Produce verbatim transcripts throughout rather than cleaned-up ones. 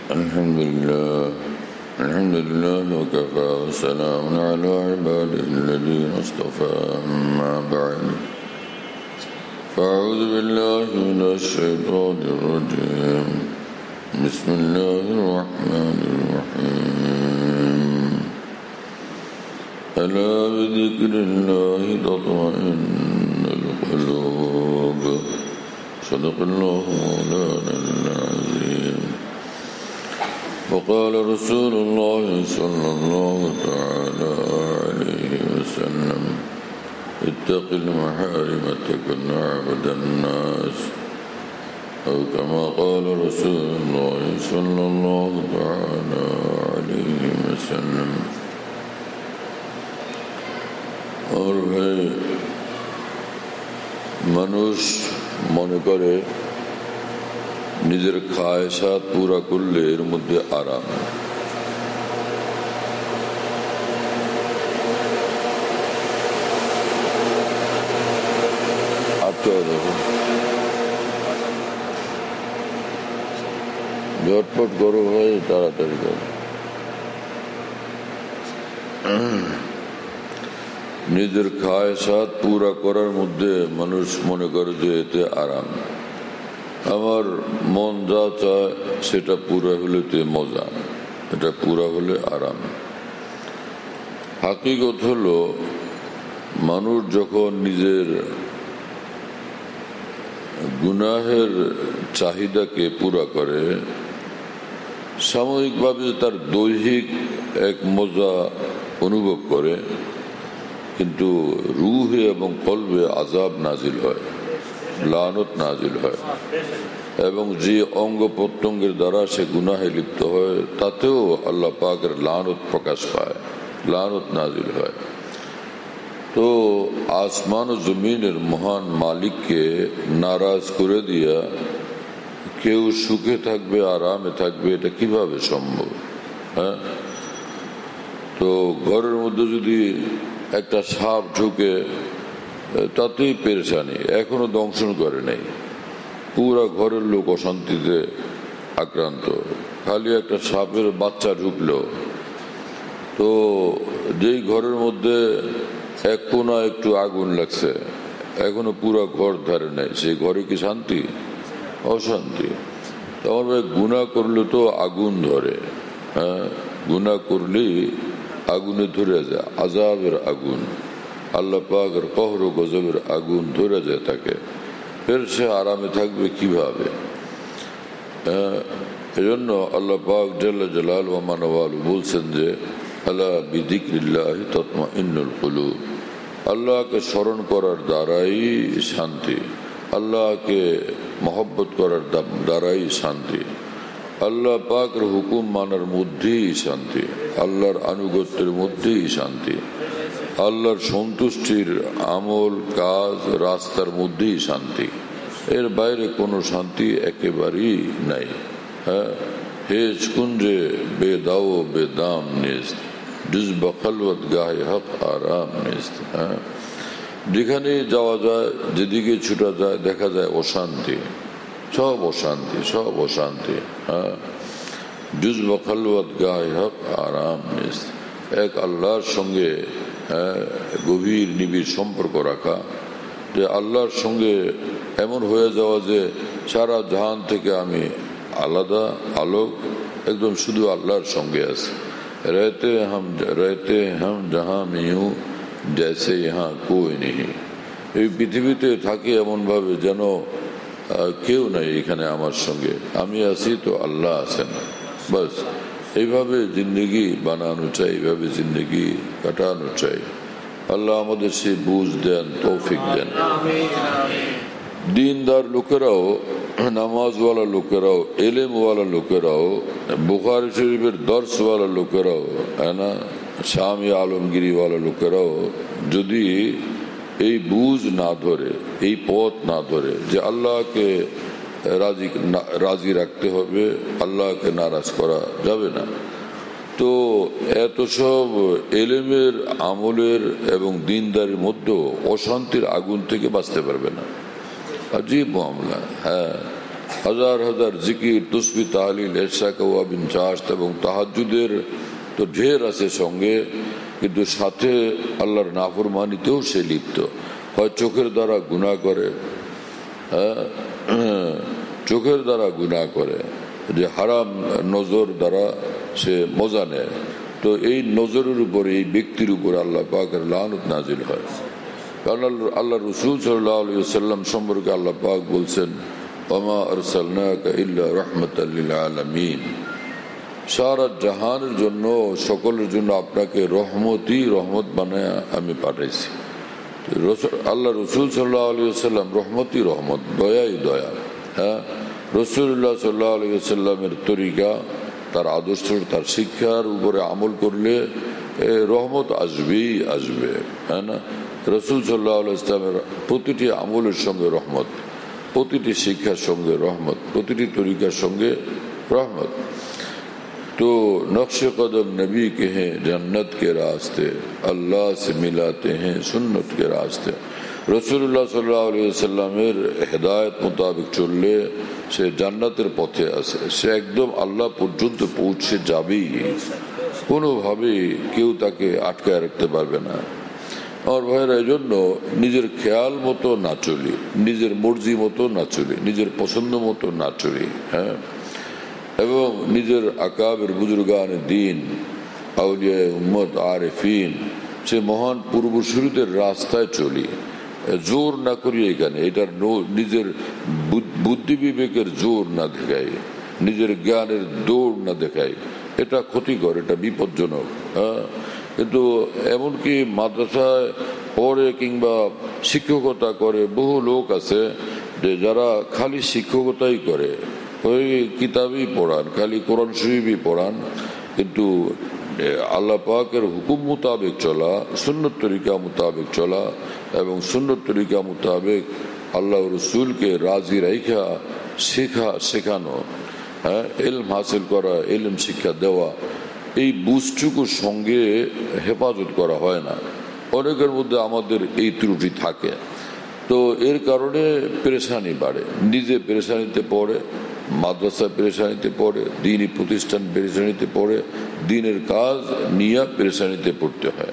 الحمد لله الحمد لله وكفى وسلام على عباده الذين اصطفى أما بعد فأعوذ بالله من الشيطان الرجيم بسم الله الرحمن الرحيم ألا بذكر الله تطمئن القلوب صدق الله مولانا العظيم وقال رسول الله صلى الله تعالى عليه وسلم اتق المحارم تكن عبد الناس أو كما قال رسول الله صلى الله تعالى عليه وسلم। और भाई মানুষ মনে করে নিজের খায়সাত পুরা করলে এর মধ্যে আরাম। ঝটপট করো ভাই, তাড়াতাড়ি করো। নিজের খায়সাত পুরা করার মধ্যে মানুষ মনে করে যে এতে আরাম। আমার মন যা চায় সেটা পুরা হলে তে মজা, এটা পুরা হলে আরাম। হাকিকত হলো মানুষ যখন নিজের গুনাহের চাহিদাকে পুরা করে, সাময়িকভাবে তার দৈহিক এক মজা অনুভব করে, কিন্তু রুহে এবং কলবে আযাব নাজিল হয়, লানত নাজিল হয়, এবং যে অঙ্গ প্রত্যঙ্গের দ্বারা সে গুনাহে লিপ্ত হয় তাতেও আল্লাহ পাকের লানত প্রকাশ পায়, লানত নাজিল হয়। তো আসমান ও জমিনের মহান মালিককে নারাজ করে দিয়া কেউ সুখে থাকবে, আরামে থাকবে, এটা কিভাবে সম্ভব? হ্যাঁ, তো ঘরের মধ্যে যদি একটা সাপ ঢুকে তাতেই পেরেশানি, এখনো দংশন করে নাই, পুরা ঘরের লোক অশান্তিতে আক্রান্ত। খালি একটা সাপের বাচ্চা ঢুকলো, তো যেই ঘরের মধ্যে এক কোনা একটু আগুন লাগছে, এখনো পুরা ঘর ধরে নাই, সেই ঘরে কি শান্তি? অশান্তি। তখন ভাই গুনাহ করলে তো আগুন ধরে, হ্যাঁ, গুনাহ করলেই আগুনে ধরে যায়, আযাবের আগুন, আল্লাহ পাকের কহর ও গজবের আগুন ধরে যায় তাকে, ফের সে আরামে থাকবে কিভাবে? এজন্য আল্লাহ পাক জাল্লা জালাল ওয়া মানওয়ালু বলছেন যে আলা বিযিকরিল্লাহি তাতমাইন্নুল কুলুব, আল্লাহকে স্মরণ করার দ্বারাই শান্তি, আল্লাহকে মহব্বত করার দ্বারাই শান্তি, আল্লাহ পাকের হুকুম মানার মধ্যেই শান্তি, আল্লাহর আনুগত্যের মধ্যেই শান্তি, আল্লাহর সন্তুষ্টির আমল কাজ রাস্তার মধ্যেই শান্তি, এর বাইরে কোনো শান্তি একেবারেই নাই। হ্যাঁ, হেজ কুঞ্জে বেদাও বেদাম নিস্ত, জুজ বখলওয়াত গাহে হক আরাম নিস্ত। হ্যাঁ, যেখানে যাওয়া যায়, যেদিকে ছুটা যায়, দেখা যায় অশান্তি, সব অশান্তি, সব অশান্তি। হ্যাঁ, জুজ বখলওয়াত গাহে হক আরাম নিস্ত, এক আল্লাহর সঙ্গে হ্যাঁ গভীর নিবিড় সম্পর্ক রাখা, যে আল্লাহর সঙ্গে এমন হয়ে যাওয়া যে সারা জাহান থেকে আমি আলাদা, আলোক, একদম শুধু আল্লাহর সঙ্গে আছে। रहते हम रहते हम जहाँ में हूँ जैसे यहाँ कोई नहीं, এই পৃথিবীতে থাকি এমনভাবে যেন কেউ নাই এখানে আমার সঙ্গে, আমি আছি তো আল্লাহ আছেন, বাস এইভাবে জিন্দগি বানানো চাই, এইভাবে জিন্দগি কাটানো চাই। আল্লাহ আমাদের সে বুঝ দেন, তৌফিক দেন। দিনদার লোকেরাও, নামাজওয়ালা লোকেরাও, এলেমওয়ালা লোকেরাও, বুখারী শরীফের দর্শওয়ালা লোকেরাও, হ্যাঁ না, শামী আলমগিরিওয়ালা লোকেরাও যদি এই বুঝ না ধরে, এই পথ না ধরে যে আল্লাহকে রাজি রাজি রাখতে হবে, আল্লাহকে নারাজ করা যাবে না, তো এত সব এলেমের, আমলের এবং দিনদারের মধ্যেও অশান্তির আগুন থেকে বাঁচতে পারবে না। अजीब मामला है। হাজার হাজার জিকির, তুসবিহ, তাহলিল, ইরশাদ, ওয়াবিন চাষ্ট এবং তাহাজ্জুদের তো ঢের আছে সঙ্গে, কিন্তু সাথে আল্লাহর নাফরমানিতেও সে লিপ্ত হয়। চোখের দ্বারা গুনাহ করে, চোখের দ্বারা গুনাহ করে, যে হারাম নজর দ্বারা সে মজা নেয়, তো এই নজরের উপরে এই ব্যক্তির উপরে আল্লাহ পাকের লানত নাজিল হয়। কারণ আল্লাহ রসুল সাল্লাল্লাহু আলাইহি ওয়াসাল্লাম সম্পর্কে আল্লাহ পাক বলছেন, ওমা আরসালনাকা ইল্লা রাহমাতাল লিল আলামিন, সারা জাহানের জন্য, সকলের জন্য আপনাকে রহমতই রহমত বানায় আমি পাঠাইছি। আল্লাহ রসুল সাল্লাল্লাহু আলাইহি ওয়াসাল্লাম রহমতই রহমত, দয়াই দয়া। হ্যাঁ, রাসূলুল্লাহ সাল্লাল্লাহু আলাইহি ওয়াসাল্লামের তরিকা, তার আদর্শ, তার শিক্ষার উপরে আমল করলে রহমত আসবেই আসবে। হ্যাঁ না, রাসূল সাল্লাল্লাহু আলাইহি ওয়াসাল্লামের প্রতিটি আমলের সঙ্গে রহমত, প্রতিটি শিক্ষার সঙ্গে রহমত, প্রতিটি তরিকার সঙ্গে রহমত। तो नक्श कदम नबी के हैं जन्नत के रास्ते, अल्लाह से मिलाते हैं सुन्नत के रास्ते। रसूलुल्लाह सल्लल्लाहु अलैहि वसल्लमेर हिदायत মোতাবেক চললে সে জান্নাতের পথে আছে, সে একদম আল্লাহ পর্যন্ত পৌঁছে যাবেই, কোনোভাবেই কেউ তাকে আটকায় রাখতে পারবে না। আর ভাইরা, এই জন্য নিজের খেয়াল মতো না চলি, নিজের মর্জি মতো না চলি, নিজের পছন্দ মতো না চলি। হ্যাঁ, এবং নিজের আকাবের বুজুর্গানে দিন, আউলিয়া উম্মত, আরেফিন, সে মহান পূর্বসূরীদের রাস্তায় চলি, জোর না করি এখানে। এটার নিজের বুদ্ধি বিবেকের জোর না দেখাই, নিজের জ্ঞানের দৌড় না দেখাই, এটা ক্ষতিকর, এটা বিপজ্জনক। হ্যাঁ, কিন্তু এমনকি মাদ্রাসায় পড়ে কিংবা শিক্ষকতা করে বহু লোক আছে যে যারা খালি শিক্ষকতাই করে, ওই কিতাবই পড়ান, খালি কোরআন শরীফই পড়ান, কিন্তু আল্লাহ পাকের হুকুম মোতাবেক চলা, সুন্নত তরিকা মোতাবেক চলা এবং সুন্নত তরিকা মোতাবেক আল্লাহ রসুলকে রাজি রাইখা শেখা শেখানো, হ্যাঁ, ইলম হাসিল করা, ইলম শিক্ষা দেওয়া, এই বুঝটুকুর সঙ্গে হেফাজত করা হয় না। অনেকের মধ্যে আমাদের এই ত্রুটি থাকে, তো এর কারণে পেরেশানি বাড়ে, নিজে পেরেশানিতে পড়ে, মাদ্রাসা পেরেশানিতে পড়ে, দিনী প্রতিষ্ঠান পেরেশানিতে পড়ে, দিনের কাজ নিয়ে পেরেশানিতে পড়তে হয়।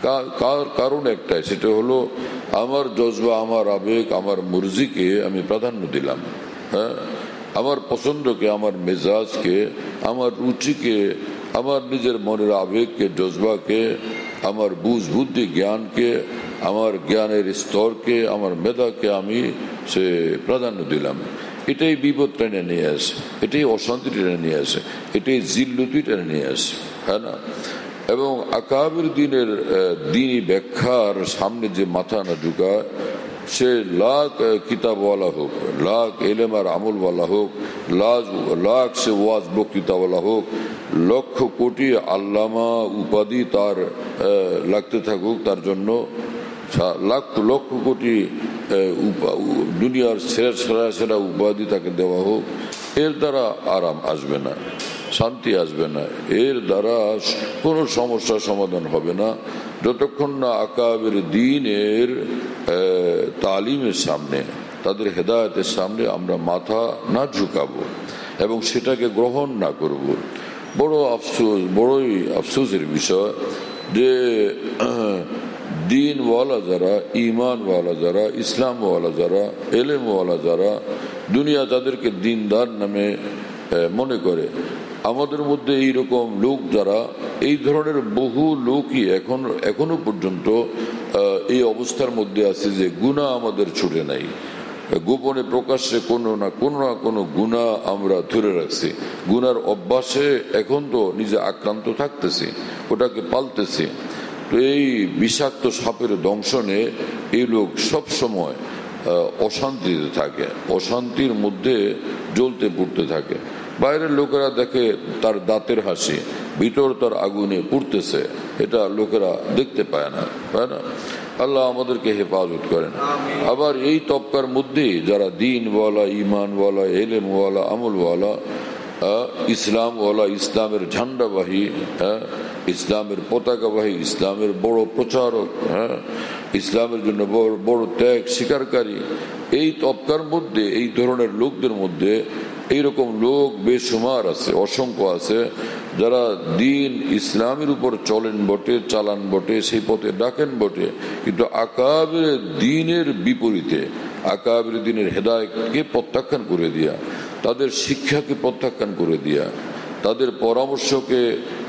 কারণ একটাই, সেটা হলো আমার জজবা, আমার আবেগ, আমার মর্জিকে আমি প্রাধান্য দিলাম। হ্যাঁ, আমার পছন্দকে, আমার মেজাজকে, আমার রুচিকে, আমার নিজের মনের আবেগকে, জজবাকে, আমার বুঝ বুদ্ধি জ্ঞানকে, আমার জ্ঞানের স্তরকে, আমার মেধাকে আমি সে প্রাধান্য দিলাম। এটাই বিপদ টেনে নিয়ে আসে, এটাই অশান্তি টেনে নিয়ে আসে, এটাই জিল্লতি টেনে নিয়ে আসে। হ্যাঁ না, এবং আকাবের দিনের দিনী ব্যাখ্যার সামনে যে মাথা না ঢুকায়, সে লাখ কিতাবওয়ালা হোক, লাখ এলেম আর আমলওয়ালা হোক, লাখ লাখ সে ওয়াজ বক্তৃতাওয়ালা হোক, লক্ষ কোটি আল্লামা উপাধি তার লাগতে থাকুক, তার জন্য লাখ লক্ষ কোটি দুনিয়ার সেরা সেরা সেরা উপাধি তাকে দেওয়া হোক, এর দ্বারা আরাম আসবে না, শান্তি আসবে না, এর দ্বারা কোনো সমস্যার সমাধান হবে না যতক্ষণ না আকাবের দ্বীনের তালিমের সামনে, তাদের হেদায়েতের সামনে আমরা মাথা না ঝুঁকাবো এবং সেটাকে গ্রহণ না করব। বড় আফসোস, বড়ই আফসোসের বিষয় যে দিনওয়ালা যারা, ইমানওয়ালা যারা, ইসলামওয়ালা যারা, এলেমওয়ালা যারা, দুনিয়া তাদেরকে দিনদার নামে মনে করে, আমাদের মধ্যে এইরকম লোক যারা, এই ধরনের বহু লোকই এখন এখনো পর্যন্ত এই অবস্থার মধ্যে আছে যে গুনাহ আমাদের ছুটে নাই, গোপনে প্রকাশ্যে কোনো না কোনো না কোনো গুনাহ আমরা ধরে রাখছি, গুনার অভ্যাসে এখন তো নিজে আক্রান্ত থাকতেছি, ওটাকে পালতেছি। তো এই বিষাক্ত সাপের দংশনে এই লোক সব সময় অশান্তিতে থাকে, অশান্তির মধ্যে জ্বলতে পড়তে থাকে। বাইরের লোকেরা দেখে তার দাঁতের হাসি, ভিতর তার আগুনে পুড়তেছে, এটা লোকেরা দেখতে পায় না, তাই না? আল্লাহ আমাদেরকে হেফাজত করেন। আবার এই তবকার মধ্যেই যারা দিনওয়ালা, ইমানওয়ালা, এলেমওয়ালা, আমলওয়ালা, ইসলামওয়ালা, ইসলামের ঝান্ডাবাহী, হ্যাঁ, ইসলামের পতাকাবাহী, ইসলামের বড় প্রচারক, হ্যাঁ, ইসলামের জন্য বড় বড় ত্যাগ স্বীকারকারী, এই তবকার মধ্যে এই ধরনের লোকদের মধ্যে এইরকম লোক বেশুমার আছে, অসংখ্য আছে, যারা দিন ইসলামের উপর চলেন বটে, চালান বটে, সেই পথে ডাকেন বটে, কিন্তু আকাবের দিনের বিপরীতে, আকাবের দিনের হেদায়েতকে প্রত্যাখ্যান করে দিয়া, তাদের শিক্ষাকে প্রত্যাখ্যান করে দিয়া, তাদের পরামর্শকে,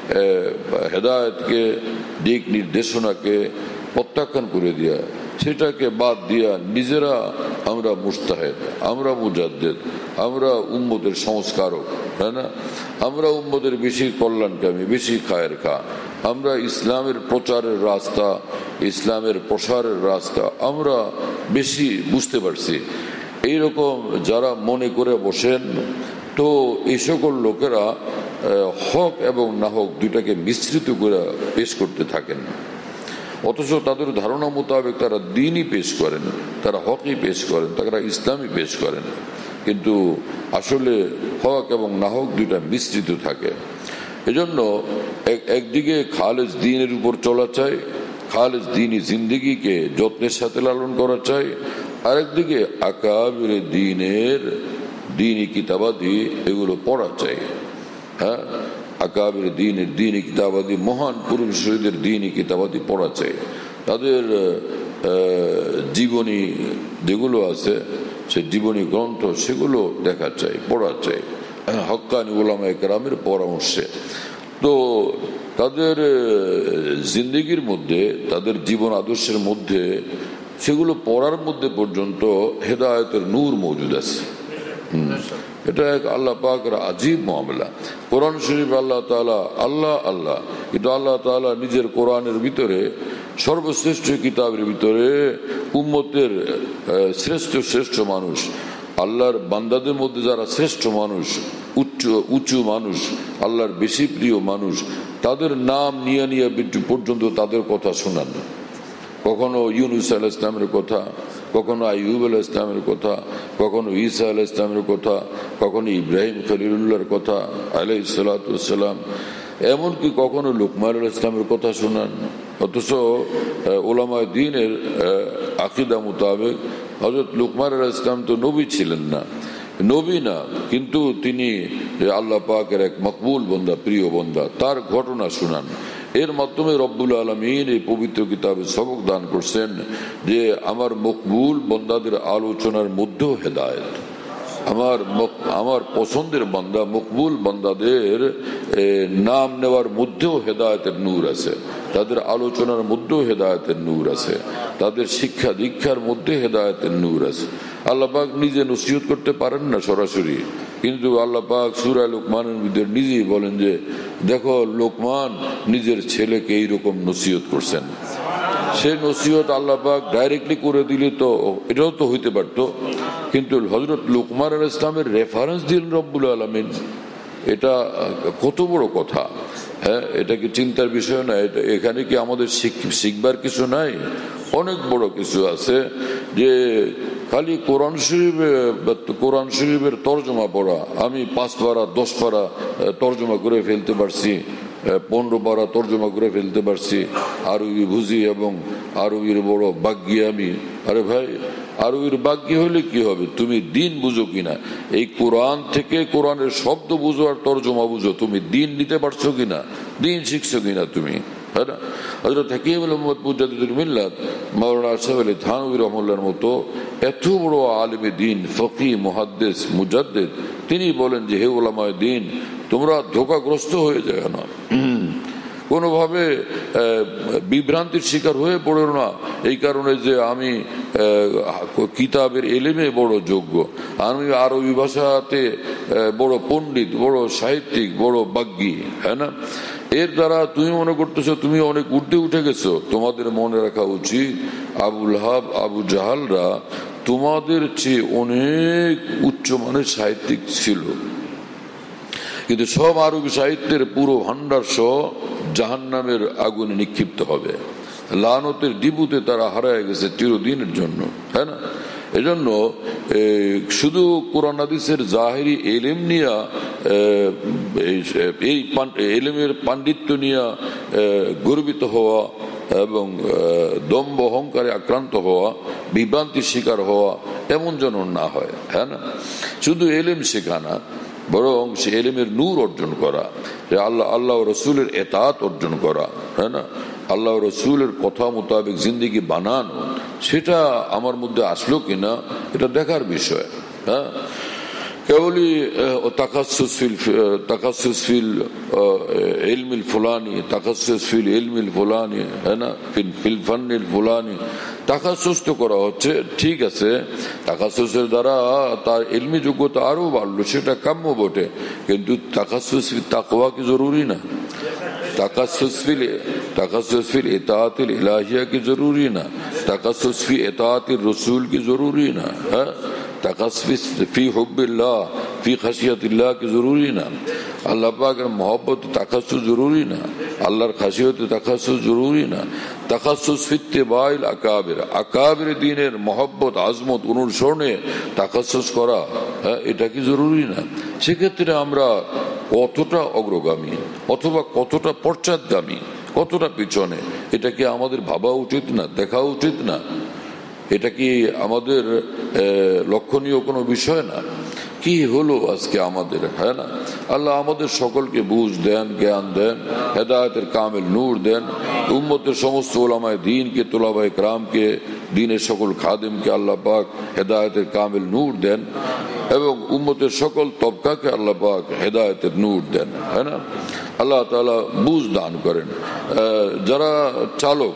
হেদায়েতকে, দিক নির্দেশনাকে প্রত্যাখ্যান করে দিয়া, সেটাকে বাদ দিয়া নিজেরা আমরা মুস্তাহেদ, আমরা মুজাদ্দেদ, আমরা উম্মতের সংস্কারক, তাই না? আমরা উম্মতের বেশি কল্যাণকামী, বেশি খায়ের খা, আমরা ইসলামের প্রচারের রাস্তা, ইসলামের প্রসারের রাস্তা আমরা বেশি বুঝতে পারছি, এইরকম যারা মনে করে বসেন, তো এই সকল লোকেরা হক এবং না হক দুইটাকে মিশ্রিত করে পেশ করতে থাকেন। অথচ তাদের ধারণা মোতাবেক তারা দিনই পেশ করেন, তারা হকই পেশ করেন, তারা ইসলামই পেশ করেন, কিন্তু আসলে হক এবং না হক দুইটা মিশ্রিত থাকে। এজন্য একদিকে খালেস দ্বীনের উপর চলা চাই, খালেস দ্বীনি জিন্দেগিকে যত্নের সাথে লালন করা চাই, আরেকদিকে আকাবির দ্বীনের দ্বীনি কিতাবাদি এগুলো পড়া চাই। হ্যাঁ, আকাবির দ্বীনের দ্বীনি কিতাবাদি, মহান পুরুষ শহীদের দ্বীনি কিতাবাদি পড়া চাই, তাদের জীবনী যেগুলো আছে সে জীবনী গ্রন্থ সেগুলো দেখা চাই, পড়া চাই হক্কানি উলামায়ে কেরামের পরামর্শে। তো তাদের জিন্দেগির মধ্যে, তাদের জীবন আদর্শের মধ্যে, সেগুলো পড়ার মধ্যে পর্যন্ত হেদায়েতের নূর মজুদ আছে। এটা এক আল্লাহ পাকের আজীব মামলা। কোরআন শরীফ আল্লাহ তাআলা আল্লাহ আল্লাহ, কিন্তু আল্লাহ তাআলা নিজের কোরআনের ভিতরে, সর্বশ্রেষ্ঠ কিতাবের ভিতরে উম্মতের শ্রেষ্ঠ শ্রেষ্ঠ মানুষ, আল্লাহর বান্দাদের মধ্যে যারা শ্রেষ্ঠ মানুষ, উচ্চ উঁচু মানুষ, আল্লাহর বেশি প্রিয় মানুষ, তাদের নাম নিয়ে নিয়ে পর্যন্ত তাদের কথা শোনান। কখনো ইউনুস আলাইহিস সালামের কথা, কখনো আইয়ুব আলাইহিস সালামের কথা, কখনো ঈসা আলাইহিস সালামের কথা, কখনো ইব্রাহিম খলিলুল্লাহর কথা আলাইহিস সালাতু ওয়াস সালাম, এমনকি কখনো লুকমান আলাইহিস সালামের কথা শোনান। অথচ উলামায়ে দ্বীনের আকীদা মোতাবেক হযরত লুকমান আলাইহিস সালাম তো নবী ছিলেন না, নবী না, কিন্তু তিনি আল্লাহ পাকের এক মকবুল বান্দা, প্রিয় বান্দা, তার ঘটনা শোনান। এর মাধ্যমে রব্বুল আলামিন এই পবিত্র কিতাবে সবক দান করছেন যে আমার মকবুল বান্দাদের আলোচনার মধ্যেও হেদায়েত, আমার আমার পছন্দের বান্দা, মকবুল বান্দাদের নাম নেওয়ার মধ্যেও হেদায়েতের নূর আছে, তাদের আলোচনার মধ্যেও হেদায়েতের নূর আছে, তাদের শিক্ষা দীক্ষার মধ্যে হেদায়েতের নূর আছে। আল্লাহ পাক নিজে নসিহত করতে পারেন না সরাসরি, কিন্তু আল্লাহ পাক সূরা লোকমানের ভিতরে নিজেই বলেন যে দেখো লোকমান নিজের ছেলেকে এইরকম নসিহত করছেন। সেই নসিহত আল্লাহ পাক ডাইরেক্টলি করে দিলে তো এটাও তো হইতে পারতো, কিন্তু হযরত লোকমান আলাইহিস সালামের রেফারেন্স দিলেন রব্বুল আলামিন। এটা কত বড় কথা! হ্যাঁ, এটা কি চিন্তার বিষয় না? এখানে কি আমাদের শিখবার কিছু নাই? অনেক বড় কিছু আছে। যে খালি কোরআন শরীফ, কোরআন শরীফের তর্জমা পড়া, আমি পাঁচ পারা দশ পারা তর্জমা করে ফেলতে পারছি, পনেরো পারা তর্জমা করে ফেলতে পারছি, আরবি বুঝি এবং আরবির বড় বাগ্যী আমি। আরে ভাই, আরবির বাগ্যী হলে কি হবে? তুমি দিন বুঝো কিনা, এই কোরআন থেকে কোরআনের শব্দ বুঝো আর তর্জমা বুঝো, তুমি দিন নিতে পারছো কিনা, দিন শিখছো কিনা তুমি, তাই না? হযরত হাকিমুল উম্মত মুজাদ্দিদুল মিল্লাত মাওলানা আশরাফ আলী থানভী রাহিমাহুল্লাহর মতো এত বড় আলেমে দ্বীন, ফকিহ, মুহাদ্দিস, মুজাদ্দিদ, তিনি বলেন যে হে উলামায়ে দ্বীন, তোমরা ধোঁকাগ্রস্ত হয়ে যায় না, কোনোভাবে বিভ্রান্তির শিকার হয়ে পড়ো না এই কারণে যে আমি কিতাবের এলেমে বড় যোগ্য, আমি আরবি ভাষাতে বড় পণ্ডিত, বড় সাহিত্যিক, বড় বাগ্যী, হ্যাঁ না? এর দ্বারা তুমি মনে করতেছো তুমি অনেক ঊর্ধ্বে উঠে গেছো। তোমাদের মনে রাখা উচিত আবু লাহাব, আবু জাহালরা তোমাদের চেয়ে অনেক উচ্চমানের সাহিত্যিক ছিল, কিন্তু সব আরবি সাহিত্যের পুরো ভান্ডার সহ জাহান্নামের আগুনে নিক্ষিপ্ত হবে, লানতের ডিবুতে তারা হারায় গেছে চিরদিনের জন্য, তাই না? এজন্য শুধু কোরআন হাদিসের জাহেরি এলেম নিয়ে, এই এলেমের পাণ্ডিত্য নিয়ে গর্বিত হওয়া এবং দম্ভ অহংকারে আক্রান্ত হওয়া, বিভ্রান্তির শিকার হওয়া এমন যেন না হয়। হ্যাঁ না, শুধু এলেম শেখা না, বরং সে এলেমের নূর অর্জন করা, আল্লাহ আল্লাহ রসুলের এতাত অর্জন করা, হ্যাঁ না, আল্লাহ রসুলের কথা মোতাবেক জিন্দেগি বানানো, সেটা আমার মধ্যে আসলো কিনা এটা দেখার বিষয়। হ্যাঁ, কেবলই তাকাসসুস ফিল তাকাসসুস ফিল ইলমিল ফুলানি, তাকাসসুস ফিল ইলমিল ফুলানি, হ্যাঁ না, ফিল ফিল ফান্নিল ফুলানি, তাকাসসুস তো করা হচ্ছে, ঠিক আছে, তাকাসসুসের দ্বারা তার ইলমি যোগ্যতা আরো বাড়লো, সেটা কাম্য বটে, কিন্তু তাকাসসুস ফিল তাকওয়া কি জরুরি না? তাকাসসুস ফিল তাকাসসুস ফিল ইতাআতিল ইলাহিয়া কি জরুরি না? তাকাসসুস ফি ইতাআতির রাসূল কি জরুরি না? হ্যাঁ, তাকাসসুস ফি হুব্বিল্লাহ ফি খাশিয়াতিল্লাহ কি জরুরি না? আল্লাহ পাকের মহব্বত তাকাসসুস জরুরি না? আল্লাহর খাশিয়তে তাকাসসুস জরুরি না? তাকাসসুস ফি ইত্তিবাইল আকাবির, আকাবির দ্বীনের মহব্বত আজমত অনুসরণে তাকাসসুস করা, হ্যাঁ, এটা কি জরুরি না? সেক্ষেত্রে আমরা কতটা অগ্রগামী অথবা কতটা পশ্চাৎগামী, কতটা পিছনে, এটা কি আমাদের ভাবা উচিত না, দেখা উচিত না? এটা কি আমাদের লক্ষণীয় কোনো বিষয় না? কি হলো আজকে আমাদের, হ্যাঁ না? আল্লাহ আমাদের সকলকে বুঝ দেন, জ্ঞান দেন, হেদায়েতের কামেল নূর দেন, উম্মতের সমস্ত ওলামায়ে দ্বীনকে, তোলাবায়ে কেরামকে, দ্বীনের সকল খাদেমকে আল্লাহ পাক হেদায়েতের কামেল নূর দেন, এবং উম্মতের সকল তবকাকে আল্লাহ পাক হেদায়েতের নূর দেন, হ্যাঁ না? আল্লাহ তাআলা বুঝ দান করেন। যারা চালক,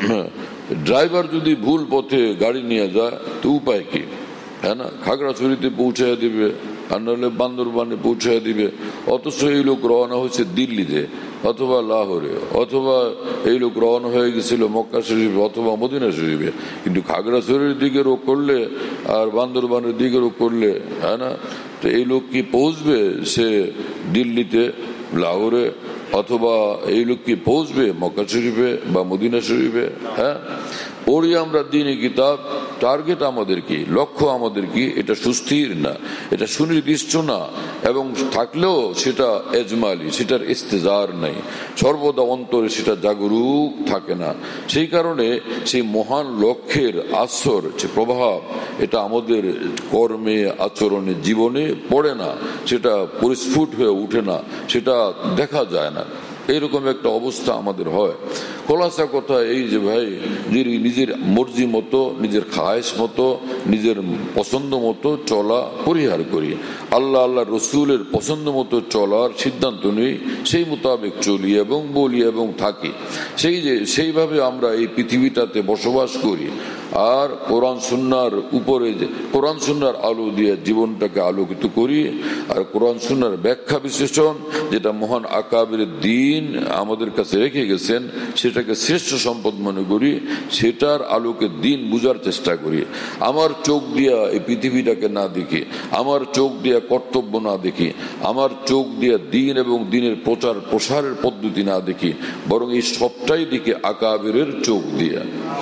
ড্রাইভার যদি ভুল পথে গাড়ি নিয়ে যায় তো উপায় কি? হ্যাঁ না, খাগড়াছড়িতে পৌঁছায় দিবে, আর নাহলে বান্দরবানে পৌঁছায় দিবে, অথচ এই লোক রওনা হয়েছে দিল্লিতে অথবা লাহোরে, অথবা এই লোক রওনা হয়ে গেছিল মক্কা শরীফে অথবা মদিনা শরীফে, কিন্তু খাগড়াছড়ির দিকে রোগ করলে আর বান্দরবানের দিকে রোগ করলে, হ্যাঁ না, তো এই লোক কি পৌঁছবে সে দিল্লিতে, লাহোরে, অথবা এই লোক কি পৌঁছবে মক্কা শরীফে বা মদিনা শরীফে? হ্যাঁ, পড়ি আমরা দ্বীনি কিতাব, টার্গেট আমাদের কি, লক্ষ্য আমাদের কি, এটা সুস্থির না, এটা সুনির্দিষ্ট না, এবং থাকলেও সেটা এজমালি, সেটার ইস্তেজার নাই, সর্বদা অন্তরে সেটা জাগরুক থাকে না। সেই কারণে সেই মহান লক্ষ্যের আসর, যে প্রভাব, এটা আমাদের কর্মে, আচরণে, জীবনে পড়ে না, সেটা পরিস্ফুট হয়ে উঠে না, সেটা দেখা যায় না। এইরকম একটা অবস্থা আমাদের হয়। খোলাসা কথা এই যে ভাই, নিজের মর্জি মতো, নিজের খায়েশ মতো, নিজের পছন্দ মতো চলা পরিহার করি, আল্লাহ আল্লাহ রসুলের পছন্দ মতো চলার সিদ্ধান্ত নিই, সেই মোতাবেক চলি এবং বলি এবং থাকি। সেই যে সেইভাবে আমরা এই পৃথিবীটাতে বসবাস করি, আর কোরআন সুন্নাহর উপরে, যে কোরআন সুন্নাহর আলো দিয়ে জীবনটাকে আলোকিত করি, আর কোরআন সুন্নাহর ব্যাখ্যা বিশ্লেষণ যেটা মহান আকাবির দ্বীন আমাদের কাছে রেখে গেছেন, সেটাকে শ্রেষ্ঠ সম্পদ মনে করি, সেটার আলোকে দ্বীন বুঝার চেষ্টা করি। আমার চোখ দিয়া এই পৃথিবীটাকে না দেখি, আমার চোখ দিয়া কর্তব্য না দেখি, আমার চোখ দিয়া দ্বীন এবং দ্বীনের প্রচার প্রসারের পদ্ধতি না দেখি, বরং এই সবটাই দেখি আকাবিরের চোখ দিয়া,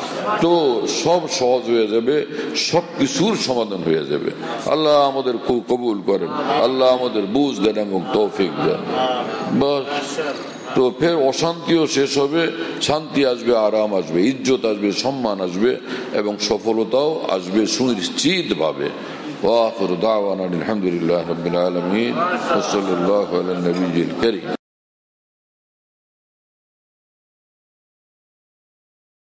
তো সব সহজ হয়ে যাবে, সব কিছুর সমাধান হয়ে যাবে। আল্লাহ আমাদের কবুল করেন, আল্লাহ আমাদের বুঝ দেন এবং তৌফিক দেন। বাস, তো ফের অশান্তিও শেষ হবে, শান্তি আসবে, আরাম আসবে, ইজ্জত আসবে, সম্মান আসবে, এবং সফলতাও আসবে সুনিশ্চিত ভাবে। ওয়া আখিরু দাওয়ানা আলহামদুলিল্লাহি রাব্বিল আলামিন ওয়া সাল্লাল্লাহু আলা নবিয়্যিল কারীম।